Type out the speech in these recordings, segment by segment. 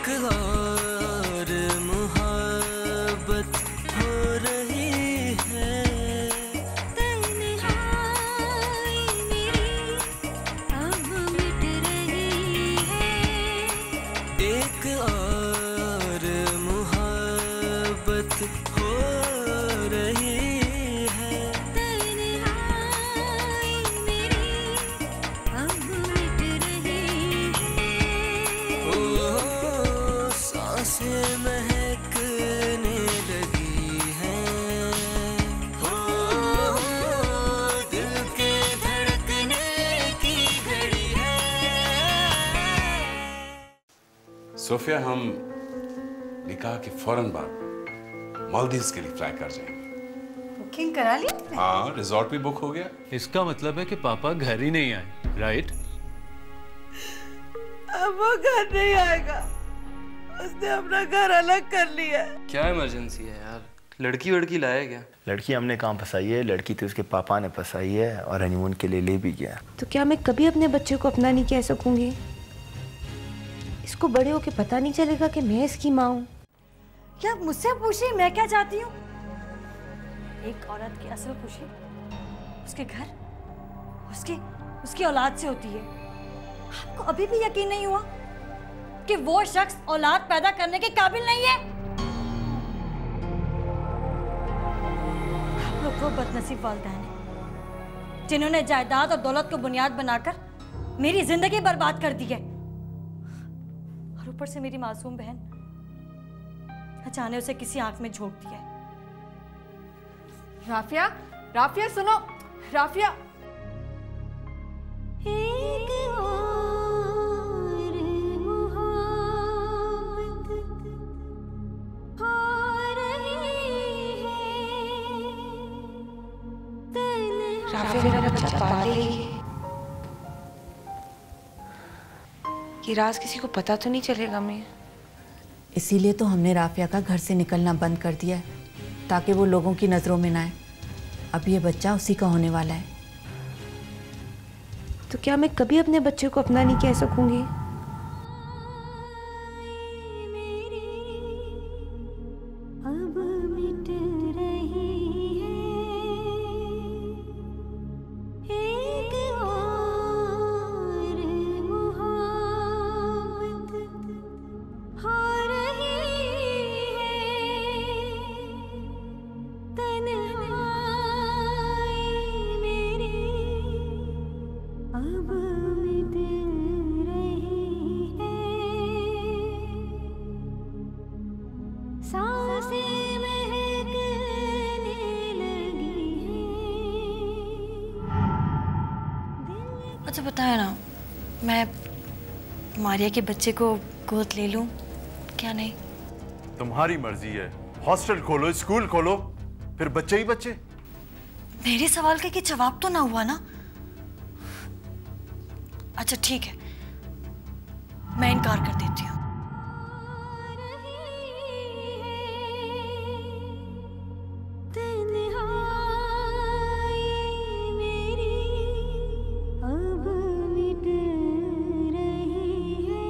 और मोहब्बत हो रही है, तन्हाई मेरी अब मिट रही है, एक और मोहब्बत हो रही है, तन्हाई मेरी अब मिट रही है। ओ सांसें महकने लगी हैं, हो दिल के धड़कने की घड़ी है। सोफिया, हम निकाह के फौरन बाद मालदीव्स के लिए फ्लाई कर जाएंगे। बुकिंग करा ली? हाँ, रिजॉर्ट भी बुक हो गया। इसका मतलब है कि पापा घर ही नहीं आए, राइट? अब वो घर नहीं आएगा, उसने अपना घर अलग कर लिया। क्या इमरजेंसी है यार, लड़की वड़की लाया क्या? लड़की हमने कहाँ फंसाई है, लड़की तो उसके पापा ने फंसाई है और हनीमून के लिए ले भी गया। तो क्या मैं कभी अपने बच्चे को अपना नहीं कह सकूंगी? इसको बड़े होके पता नहीं चलेगा कि मैं इसकी माँ हूँ। क्या मुझसे पूछिए मैं क्या चाहती हूँ? एक औरत की असल खुशी उसके घर, उसकी औलाद से होती है। आपको अभी भी यकीन नहीं हुआ कि वो शख्स औलाद पैदा करने के काबिल नहीं है? आप लोग वो बदनसीब वालिदैन हैं जिन्होंने जायदाद और दौलत को बुनियाद बनाकर मेरी जिंदगी बर्बाद कर दी है, और ऊपर से मेरी मासूम बहन अचानक उसे किसी आंख में झोंक दिया है। राफिया, राफिया सुनो, राफिया। एक और मोहब्बत हो रही है, राफिया मेरा बच्चा पालेगी। ये राज किसी को पता तो नहीं चलेगा? मैं इसीलिए तो हमने राफिया का घर से निकलना बंद कर दिया है, ताकि वो लोगों की नजरों में ना आए। अब ये बच्चा उसी का होने वाला है। तो क्या मैं कभी अपने बच्चे को अपना नहीं कह सकूंगी? अब मिट रही है, एक और मोहब्बत हो रही है, तन्हाई मेरी अब मिट रही है, सांसें महकने लगी हैं। अच्छा बताया ना, मैं मारिया के बच्चे को गोद ले लूं क्या? नहीं, तुम्हारी मर्जी है। हॉस्टल खोलो, स्कूल खोलो, फिर बच्चे ही बच्चे। मेरे सवाल का कि जवाब तो ना हुआ ना। अच्छा ठीक है, मैं इनकार कर देती हूँ। तन्हाई मेरी अब मिट रही है,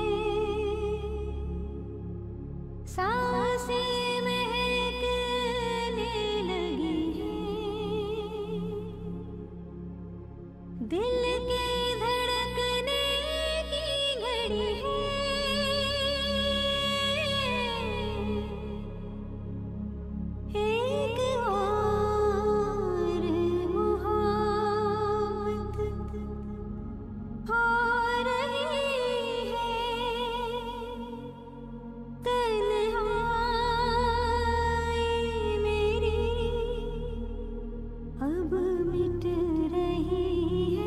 सांसें महकने लगी हैं, दिल के धड़कने की घड़ी है, एक और मोहब्बत हो रही है, तन्हाई मेरी अब मिट रही है।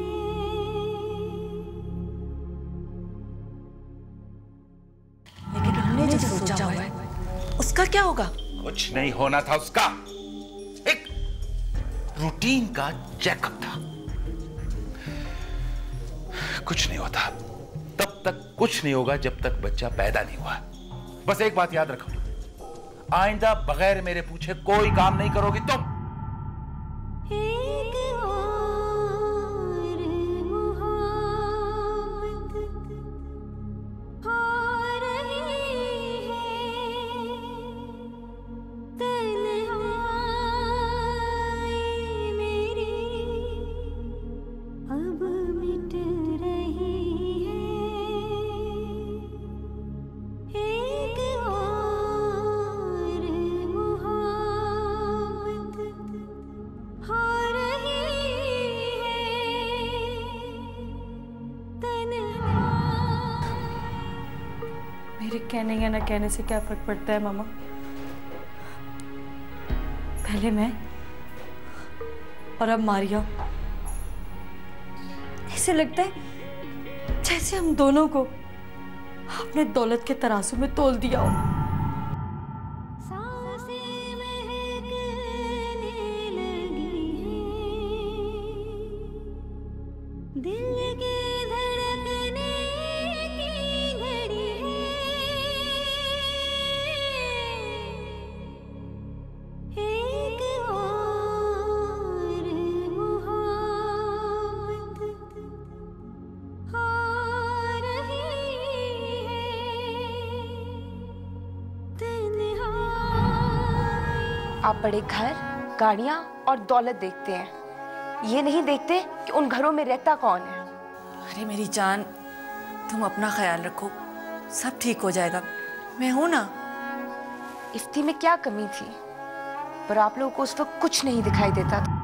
लेकिन हमने जो सोचा हुआ है उसका क्या होगा? कुछ नहीं होना था उसका, एक रूटीन का चेकअप था। कुछ नहीं होता, तब तक कुछ नहीं होगा जब तक बच्चा पैदा नहीं हुआ। बस एक बात याद रखो, आइंदा बगैर मेरे पूछे कोई काम नहीं करोगी तुम। एक और मोहब्बत हो रही मेरे कहने या ना कहने से क्या फर्क पड़ता है मामा? पहले मैं और अब मारिया। ऐसे लगता है जैसे हम दोनों को आपने दौलत के तराजू में तोल दिया हो। आप बड़े घर, गाड़ियां और दौलत देखते हैं, ये नहीं देखते कि उन घरों में रहता कौन है। अरे मेरी जान, तुम अपना ख्याल रखो, सब ठीक हो जाएगा, मैं हूं ना। इफ्ती में क्या कमी थी, पर आप लोगों को उस वक्त कुछ नहीं दिखाई देता था।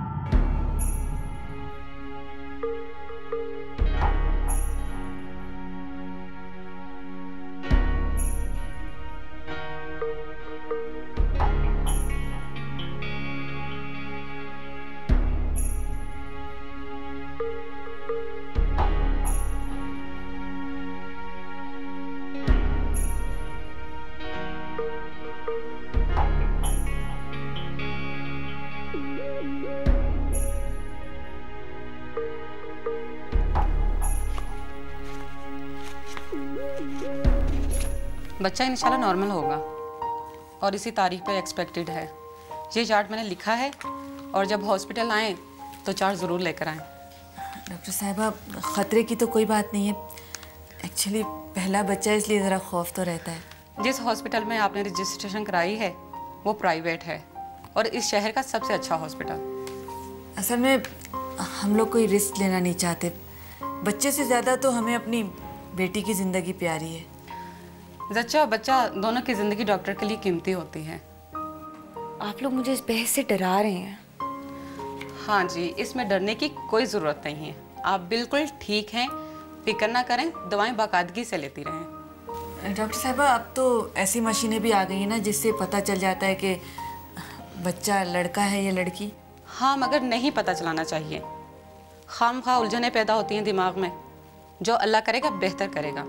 बच्चा इंशाल्लाह नॉर्मल होगा और इसी तारीख पे एक्सपेक्टेड है। ये चार्ट मैंने लिखा है और जब हॉस्पिटल आए तो चार्ट ज़रूर लेकर आएँ। डॉक्टर साहिबा, ख़तरे की तो कोई बात नहीं है, एक्चुअली पहला बच्चा है इसलिए ज़रा खौफ तो रहता है। जिस हॉस्पिटल में आपने रजिस्ट्रेशन कराई है वो प्राइवेट है और इस शहर का सबसे अच्छा हॉस्पिटल। असल में हम लोग कोई रिस्क लेना नहीं चाहते, बच्चे से ज़्यादा तो हमें अपनी बेटी की ज़िंदगी प्यारी है। जच्चा और बच्चा दोनों की ज़िंदगी डॉक्टर के लिए कीमती होती है। आप लोग मुझे इस बहस से डरा रहे हैं। हाँ जी, इसमें डरने की कोई ज़रूरत नहीं है, आप बिल्कुल ठीक हैं, फिक्र ना करें, दवाएं बाकायदगी से लेती रहें। डॉक्टर साहिबा, अब तो ऐसी मशीनें भी आ गई हैं ना जिससे पता चल जाता है कि बच्चा लड़का है या लड़की। हाँ, मगर नहीं पता चलाना चाहिए, खामखा उलझनें पैदा होती हैं दिमाग में। जो अल्लाह करेगा बेहतर करेगा।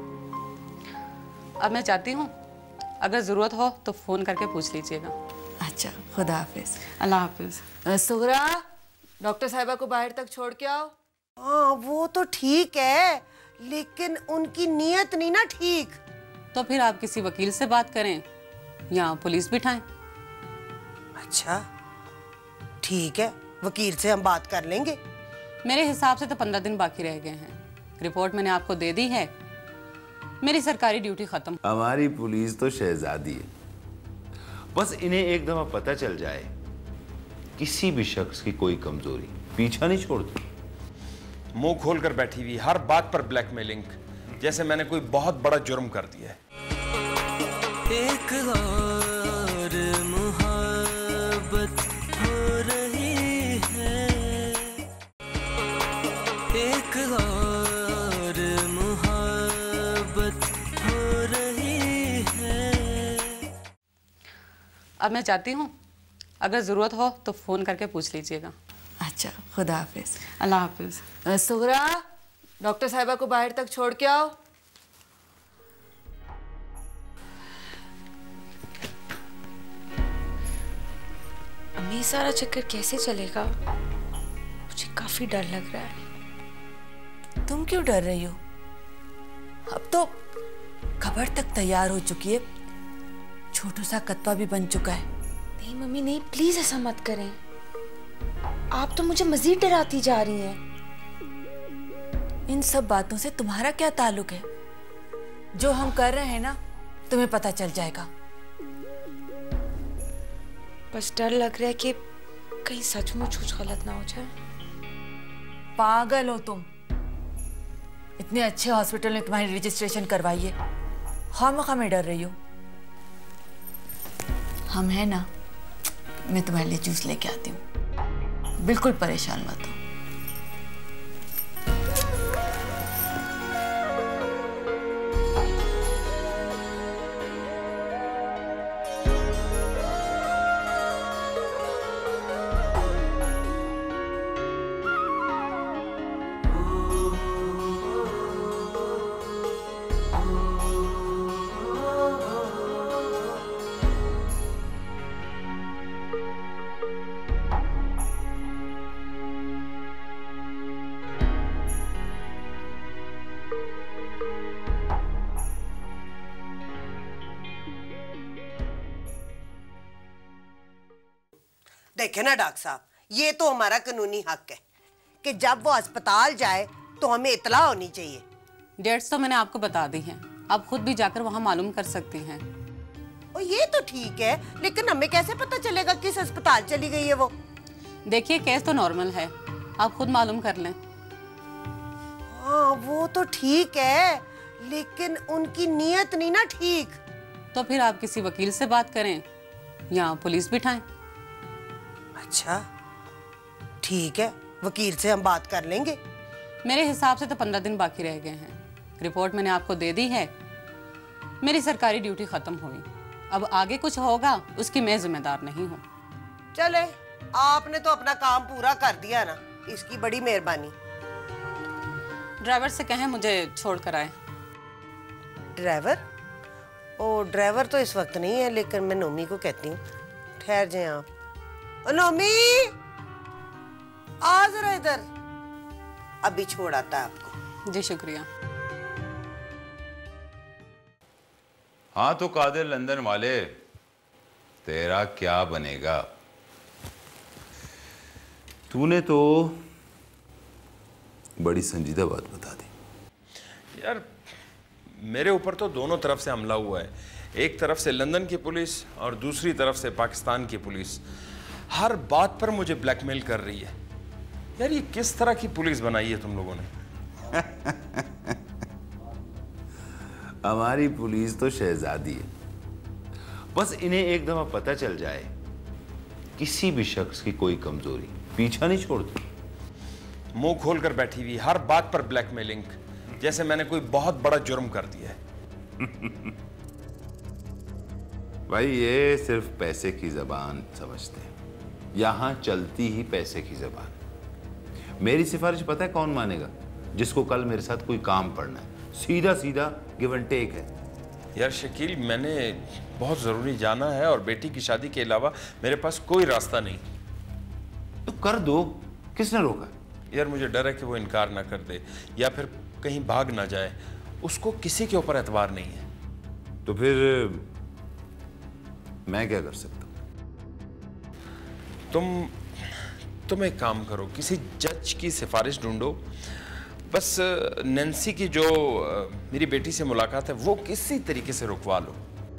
अब मैं चाहती हूँ, अगर ज़रूरत हो तो फ़ोन करके पूछ लीजिएगा। अच्छा, खुदा हाफिज़। अल्लाह हाफिज़। सुगरा, डॉक्टर साहिबा को बाहर तक छोड़ के आओ। हाँ, वो तो ठीक है, लेकिन उनकी नीयत नहीं ना ठीक। तो फिर आप किसी वकील से बात करें या पुलिस बिठाएं। अच्छा, ठीक है, वकील से हम बात कर लेंगे। मेरे हिसाब से तो 15 दिन बाकी रह गए हैं। रिपोर्ट मैंने आपको दे दी है, मेरी सरकारी ड्यूटी खत्म। हमारी पुलिस तो शहजादी है, बस इन्हें एक दफा पता चल जाए किसी भी शख्स की कोई कमजोरी पीछा नहीं छोड़ती। मुंह खोलकर बैठी हुई, हर बात पर ब्लैकमेलिंग, जैसे मैंने कोई बहुत बड़ा जुर्म कर दिया है। एक और मोहब्बत हो रही है, एक और मोहब्बत हो रही है। अब मैं चाहती हूँ, अगर ज़रूरत हो तो फ़ोन करके पूछ लीजिएगा। अच्छा, खुदा हाफिज़। अल्लाह हाफिज़। सुगरा, डॉक्टर साहिबा को बाहर तक छोड़ के आओ। अम्मी, सारा चक्कर कैसे चलेगा? मुझे काफी डर लग रहा है। तुम क्यों डर रही हो? अब तो खबर तक तैयार हो चुकी है, छोटू सा कतवा भी बन चुका है। नहीं मम्मी, नहीं, प्लीज ऐसा मत करें। आप तो मुझे मजीद डराती जा रही हैं। इन सब बातों से तुम्हारा क्या ताल्लुक है? जो हम कर रहे हैं ना, तुम्हें पता चल जाएगा। बस डर लग रहा है कि कहीं सचमुच कुछ गलत ना हो जाए। पागल हो तुम? इतने अच्छे हॉस्पिटल में तुम्हारी रजिस्ट्रेशन करवाई है, खामखा में डर रही हो। हम है ना, मैं तुम्हारे लिए जूस लेके आती हूँ, बिल्कुल परेशान मत हो। देखे ना डॉक्टर साहब, ये तो हमारा कानूनी हक है कि जब वो अस्पताल जाए तो हमें इतला होनी चाहिए। डेट्स तो मैंने आपको बता दी हैं, आप खुद भी जाकर वहाँ मालूम कर सकती हैं। और ये तो ठीक है, लेकिन हमें कैसे पता चलेगा किस अस्पताल चली गई है वो? देखिए केस तो नॉर्मल है, आप खुद मालूम कर लें। हाँ वो तो ठीक है, लेकिन उनकी नीयत नहीं ना ठीक। तो फिर आप किसी वकील से बात करें या पुलिस बिठाएं। अच्छा ठीक है, वकील से हम बात कर लेंगे। मेरे हिसाब से तो 15 दिन बाकी रह गए हैं। रिपोर्ट मैंने आपको दे दी है, मेरी सरकारी ड्यूटी खत्म हुई। अब आगे कुछ होगा उसकी मैं जिम्मेदार नहीं हूँ। चले, आपने तो अपना काम पूरा कर दिया ना, इसकी बड़ी मेहरबानी। ड्राइवर से कहें मुझे छोड़ कर आए। ड्राइवर? ओ ड्राइवर तो इस वक्त नहीं है, लेकिन मैं नोमी को कहती हूँ ठहर जाए आप। नोमी आ जरा इधर, अभी छोड़ आता है आपको। जी शुक्रिया। हाँ तो कादिर लंदन वाले, तेरा क्या बनेगा? तूने तो बड़ी संजीदा बात बता दी। यार मेरे ऊपर तो दोनों तरफ से हमला हुआ है, एक तरफ से लंदन की पुलिस और दूसरी तरफ से पाकिस्तान की पुलिस। हर बात पर मुझे ब्लैकमेल कर रही है। यार ये किस तरह की पुलिस बनाई है तुम लोगों ने? हमारी पुलिस तो शहजादी है, बस इन्हें एक दफा पता चल जाए किसी भी शख्स की कोई कमजोरी पीछा नहीं छोड़ती। मुंह खोल कर बैठी हुई, हर बात पर ब्लैकमेलिंग, जैसे मैंने कोई बहुत बड़ा जुर्म कर दिया है। भाई ये सिर्फ पैसे की जबान समझते हैं, यहां चलती ही पैसे की जबान। मेरी सिफारिश पता है कौन मानेगा? जिसको कल मेरे साथ कोई काम पड़ना है, सीधा सीधा गिव एंड टेक है। यार शकील, मैंने बहुत ज़रूरी जाना है और बेटी की शादी के अलावा मेरे पास कोई रास्ता नहीं। तो कर दो, किसने रोका? यार मुझे डर है कि वो इनकार ना कर दे या फिर कहीं भाग ना जाए। उसको किसी के ऊपर एतबार नहीं है। तो फिर मैं क्या कर सकता हूं? तुम एक काम करो, किसी जज की सिफारिश ढूंढो। बस नैन्सी की जो मेरी बेटी से मुलाकात है वो किसी तरीके से रुकवा लो।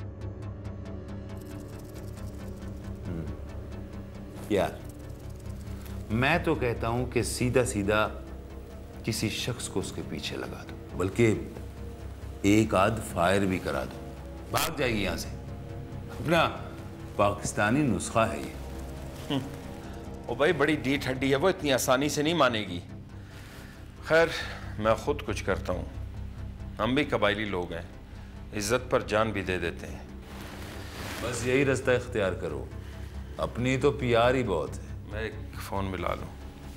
यार मैं तो कहता हूं कि सीधा सीधा किसी शख्स को उसके पीछे लगा दो, बल्कि एक आध फायर भी करा दो, भाग जाएगी यहां से। अपना पाकिस्तानी नुस्खा है ये। ओ भाई बड़ी डीठ हड्डी है वो, इतनी आसानी से नहीं मानेगी। खैर मैं खुद कुछ करता हूँ, हम भी कबायली लोग हैं, इज्जत पर जान भी दे देते हैं। बस यही रास्ता इख्तियार करो, अपनी तो प्यार ही बहुत है। मैं एक फोन मिला लूं।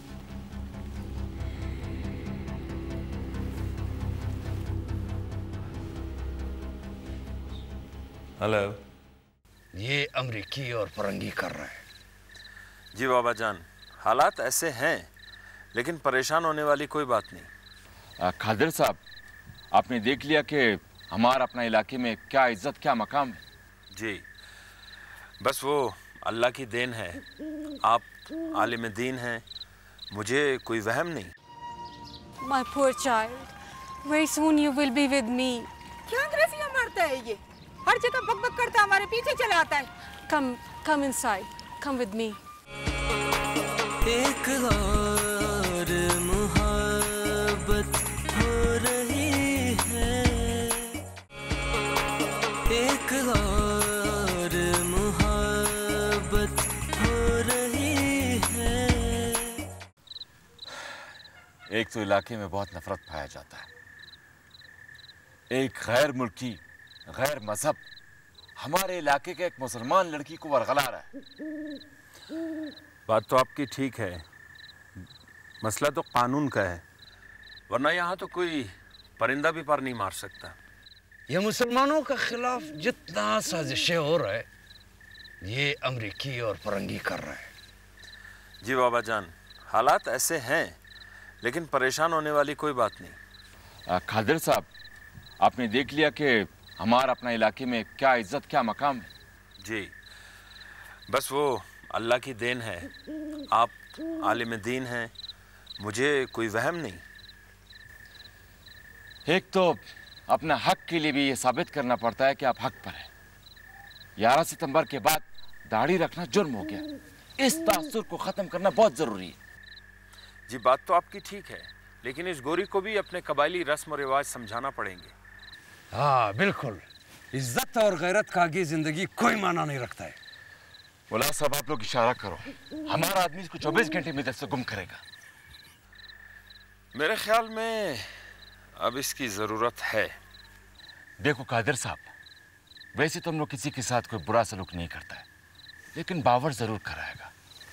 हेलो, ये अमरीकी और फरंगी कर रहे हैं। जी बाबा जान, हालात ऐसे हैं, लेकिन परेशान होने वाली कोई बात नहीं। खादिर साहब, आपने देख लिया कि हमारा अपना इलाके में क्या इज्जत क्या मकाम है। जी बस वो अल्लाह की देन है, आप आलिम दीन हैं, मुझे कोई वहम नहीं। My poor child, very soon you will be with me. क्या अंग्रेजियां मारता है ये? हर जगह बकबक करता है, हमारे पीछे चला आता है। Come inside, come with me. एक और मोहब्बत हो रही है, एक और मोहब्बत हो रही है। एक तो इलाके में बहुत नफरत पाया जाता है, एक गैर मुल्की गैर मजहब हमारे इलाके के एक मुसलमान लड़की को वरगला रहा है। बात तो आपकी ठीक है, मसला तो कानून का है, वरना यहाँ तो कोई परिंदा भी पर नहीं मार सकता। ये मुसलमानों के खिलाफ जितना साजिशें हो रहा है, ये अमरीकी और फरंगी कर रहे हैं। जी बाबा जान, हालात ऐसे हैं, लेकिन परेशान होने वाली कोई बात नहीं। खादिर साहब, आपने देख लिया कि हमारा अपना इलाके में क्या इज्जत क्या मकाम है। जी बस वो अल्लाह की देन है, आप आलिम दीन हैं, मुझे कोई वहम नहीं। एक तो अपना हक के लिए भी ये साबित करना पड़ता है कि आप हक पर हैं। 11 सितंबर के बाद दाढ़ी रखना जुर्म हो गया। इस तासुर को खत्म करना बहुत जरूरी है। जी बात तो आपकी ठीक है, लेकिन इस गोरी को भी अपने कबायली रस्म और रिवाज समझाना पड़ेंगे। हाँ बिल्कुल, इज्जत और गैरत का आगे जिंदगी कोई माना नहीं रखता है। मुला साहब आप लोग इशारा करो, हमारा आदमी इसको 24 घंटे में इधर से गुम करेगा। मेरे ख्याल में अब इसकी जरूरत है। देखो कादिर साहब, वैसे तो हम लोग किसी के साथ कोई बुरा सलूक नहीं करता है, लेकिन बावर जरूर कराएगा।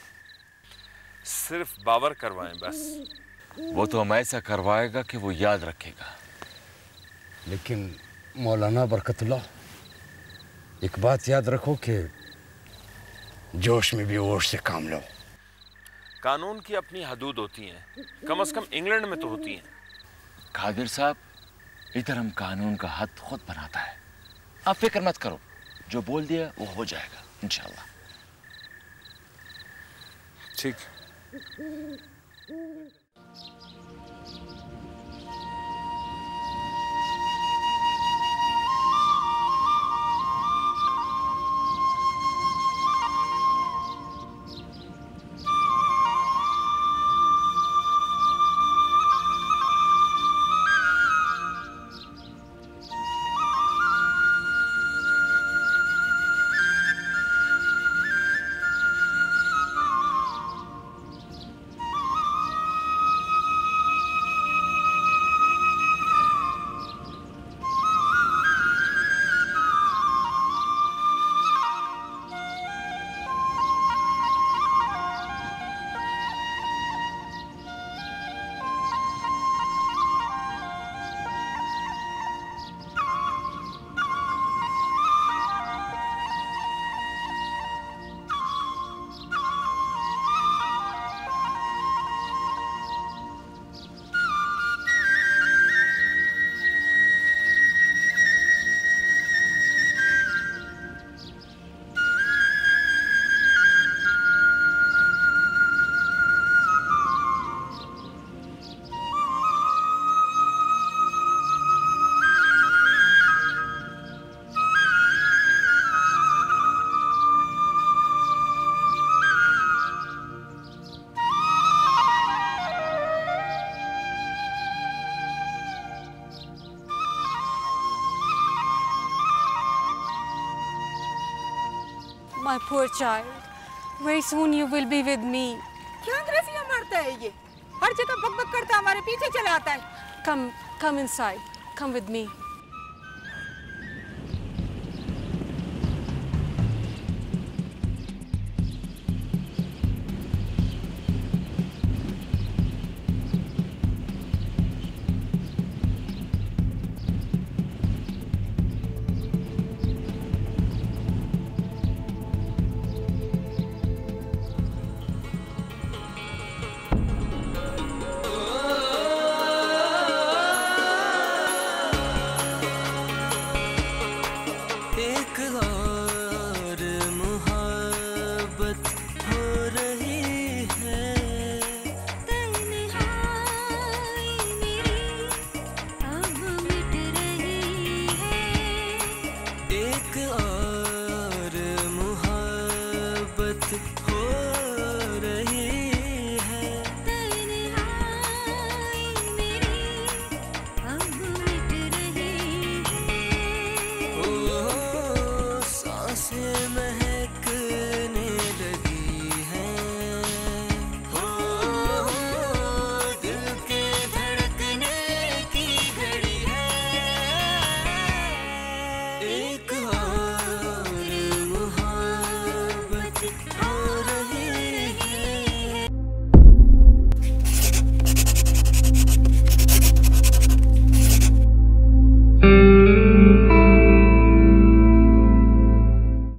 सिर्फ बावर करवाएं बस। वो तो हम ऐसा करवाएगा कि वो याद रखेगा। लेकिन मौलाना बरकतुल्लाह, एक बात याद रखो कि जोश में भी होश से काम लो। कानून की अपनी हदूद होती हैं, कम से कम इंग्लैंड में तो होती हैं। कादिर साहब, इधर हम कानून का हद खुद बनाता है। आप फिक्र मत करो, जो बोल दिया वो हो जाएगा इंशाल्लाह। ठीक। My poor child. Very soon you will be with me. क्या अंग्रेजियाँ मारता है ये? हर जगह बक-बक करता हमारे पीछे चला आता है। Come inside. Come with me. एक